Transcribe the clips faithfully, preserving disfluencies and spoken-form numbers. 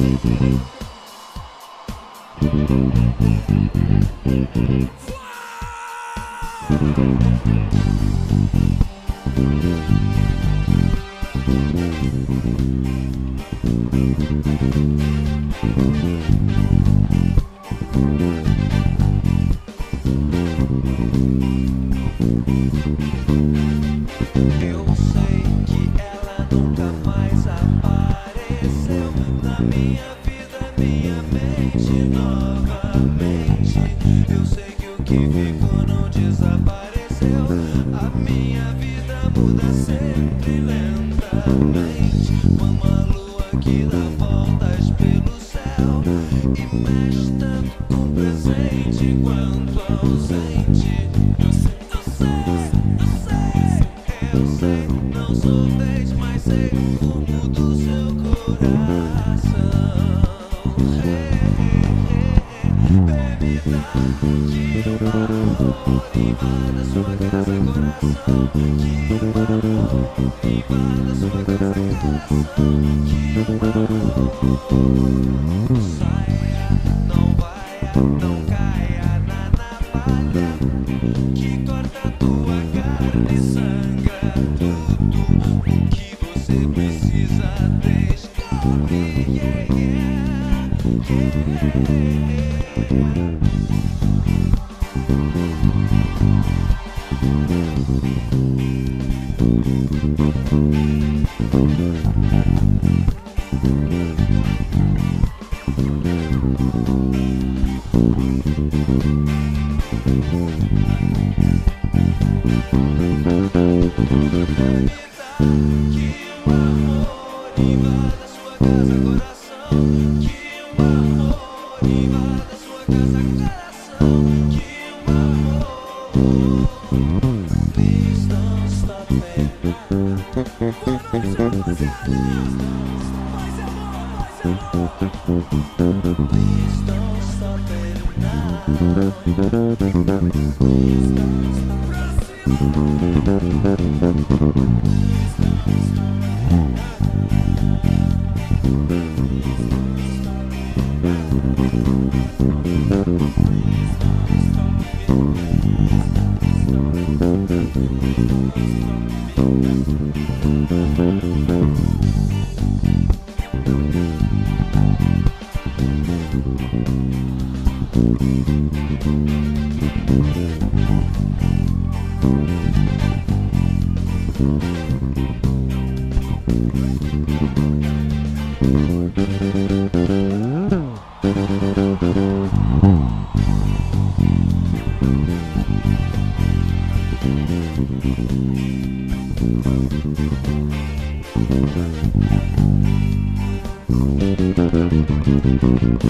Eu sei que ela nunca mais apareceu na minha vida, minha mente novamente. Eu sei que o que ficou não desapareceu. A minha vida muda sempre lentamente, como a lua que dá voltas pelo céu e mexe tanto com presente quanto ausente. Eu sei, eu sei, eu sei, não sou vez, mas sei o rumo do seu coração. Baby, que eu amo, invada sua casa, coração. Que eu amo, invada sua casa, coração. Que eu amo. Saia, não vai, não caia na navalha que corta tua carne e sangra tudo. O que você precisa descobre. Yeah, yeah, yeah.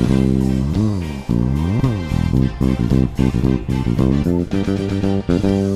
Thank you.